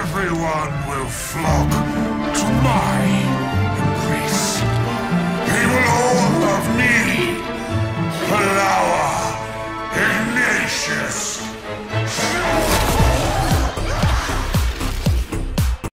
Everyone will flock to my embrace. They will all love me, Palawa, Ignatius.